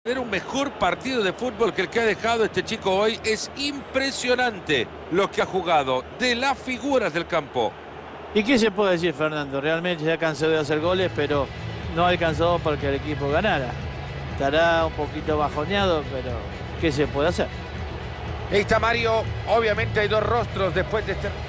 Era un mejor partido de fútbol que el que ha dejado este chico hoy. Es impresionante lo que ha jugado, de las figuras del campo. ¿Y qué se puede decir, Fernando? Realmente ya cansó de hacer goles, pero no alcanzó para que el equipo ganara. Estará un poquito bajoneado, pero ¿qué se puede hacer? Ahí está Mario. Obviamente hay dos rostros después de este...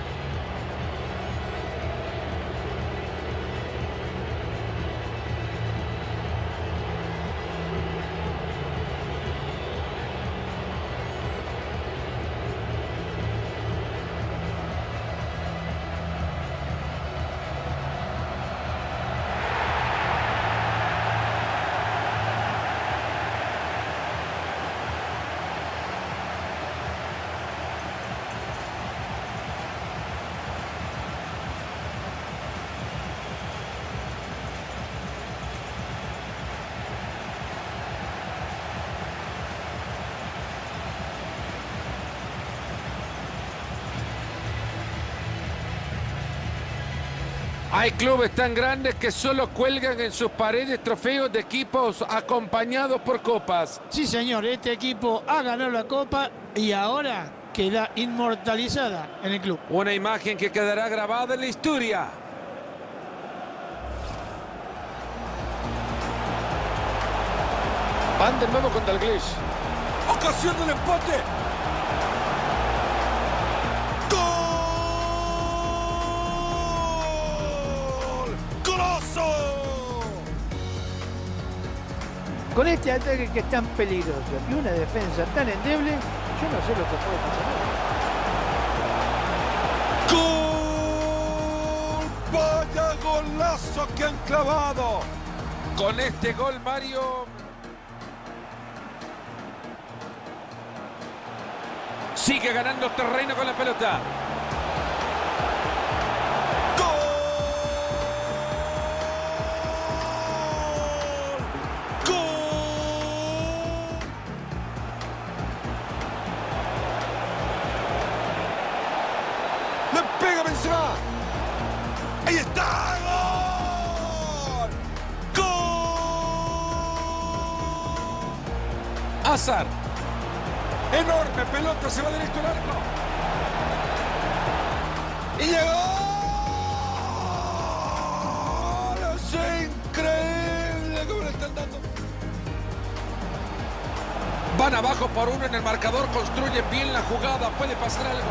Hay clubes tan grandes que solo cuelgan en sus paredes trofeos de equipos acompañados por copas. Sí, señor, este equipo ha ganado la Copa y ahora queda inmortalizada en el club. Una imagen que quedará grabada en la historia. Van de nuevo con Dalglish. Ocasión del empate. Con este ataque que es tan peligroso y una defensa tan endeble, yo no sé lo que puede pasar. ¡Gol! ¡Vaya golazo que han clavado! Con este gol, Mario... sigue ganando terreno con la pelota. ¡Le pega Benzema! ¡Ahí está! ¡Gol! ¡Gol! Hazard. Enorme pelota, se va directo al arco. ¡Y llegó! ¡Es increíble cómo le están dando! Van abajo por uno en el marcador, construyen bien la jugada, puede pasar algo.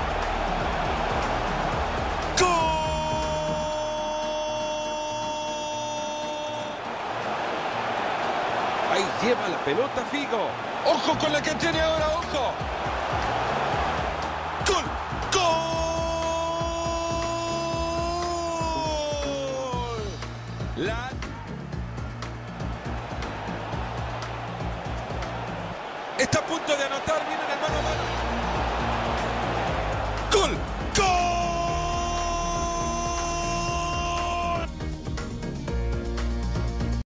Ahí lleva la pelota Figo. ¡Ojo con la que tiene ahora! ¡Ojo! ¡Gol! ¡Gol! Está a punto de anotar. Viene en el mano a mano. ¡Gol!